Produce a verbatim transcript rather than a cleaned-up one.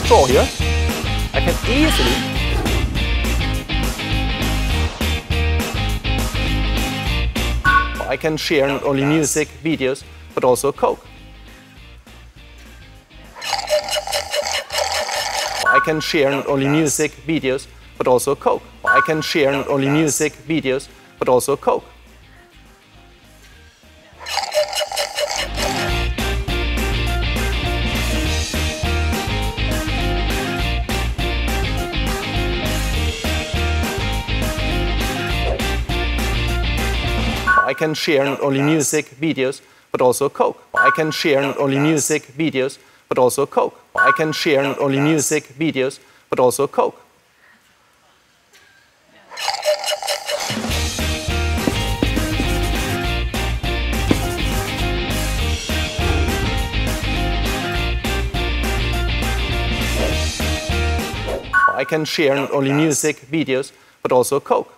straw here. I can easily I can share not only music, videos, but also Coke. I can share not only music, videos, but also Coke. I can share not only music, videos, but also Coke. I can share not only music, videos, but also Coke. I can share not only music, videos, but also Coke. I can share not only music, videos, but also Coke. I can share not only music, videos, but also Coke.